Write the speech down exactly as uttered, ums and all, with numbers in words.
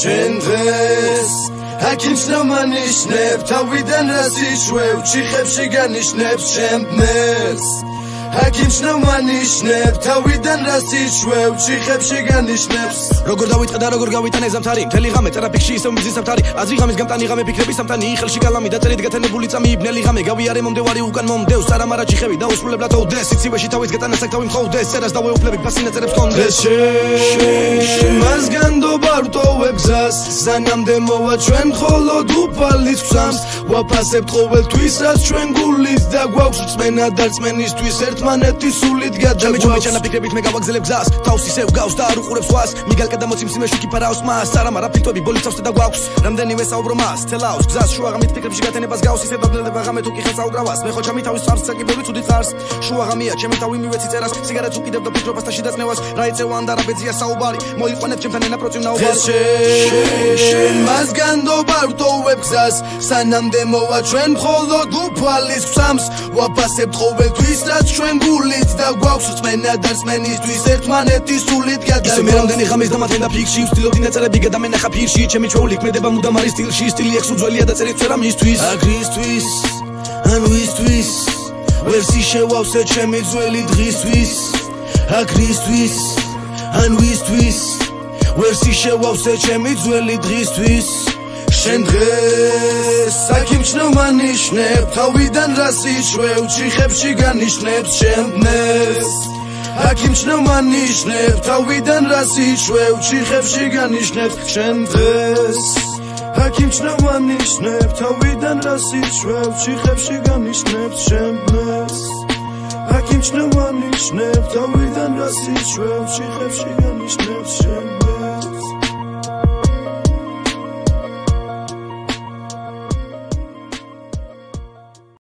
შენ დღეს Hakim's no manishneb, თავიდან რას იშვევ, ჩიხებში განიშნებს შემდნელს Hakim's no manishneb, თავიდან რას იშვევ, ჩიხებში განიშნებს როგორ დავიწყე და როგორ გავიტანე ზამთარი მთელი ღამე ტრაფიკში ისევ მიზის საფთარი აზრი ღამის გამტანი ღამე ფიქრები სამთანი ხელში კალამი და წერით გათენებული წამი იბნელი ღამე გავიარე მომდევარი უკან მომდევს არამარა ჩიხები და უსრულებლად ოვდეს სიცივეში თავის გეტანა საკთავი მხოლდეს წერას დავეუფლები ფასინაწერებს კონდეს შენ მას განდობარ ვტოვებ გზას სანამდე მოვა ჩვენ მხოლოდ უფალის გზამს ვაფასებთ ყოველთვის რაც ჩვენ გულით და გვაქვს რწმენა და რწმენისთვის ერთმანეთის სულით გადაგვაქვს ჩემი ფიქრებით მე გავაგზელებ გზას თავს ისევ გავს და არ უყურებს ვას მიგალკა და მოციმს იმეში კიფარავს მას არამარა ფილტვები ბოლიცავს და გვაქვს რამდენიმე საუბრო მას თელავს გზას შუაღამით ფიქრებში გათენებას გავს ისე დაბნელდება ღამე თუ კი ხელს აუგრავას მე ხო ჩემი თავის წარს საკიბური ცუდი წარს შუაღამია ჩემი თავი მივეცი წერას სიგარეტს უკიდებ და ფიქრობას და შიდაწნევას რა ეწევა ან და რა ბეძია საუბარი მოიყვანებ ჩემთან ენა პროციმნაუბარი შენ მას განდობარ ვტოვებ გზას სანამდე მოვა ჩვენ მხოლოდ უფალის გზამს ვაფასებთ ყოველთვის რაც ჩვენ გულით და გვაქვს რწმენა და რწმენისთვის ერთმანეთის სულით ისე მე რამდენი ღამის დამათენდა ფიქში ვცდილობდი ნაწერები გადამენახა ფირში ჩემი ჩვეული ქმედება მუდამ არის სტილში სტილი ეხს უძველია და წერით ვწერა მისთვის აგრისთვის ან ვისთვის ვერსი შევავსე ჩემი ძველი დღისთვის აგრისთვის ან ვისთვის ვერსი შევავსე ჩემი ძველი დღისთვის შენ დღეს საკიმჩნევ მანიშნებ თავიდან რას იშვევ ჩიხებში განიშნებს შემდნელს Hakim's no manishneb, თავიდან რას იშვევ, ჩიხებში განიშნებს შენ დღეს Hakim's no manishneb, თავიდან რას იშვევ, ჩიხებში განიშნებს შენ დღეს Hakim's no manishneb, თავიდან რას იშვევ, ჩიხებში განიშნებს შენ დღეს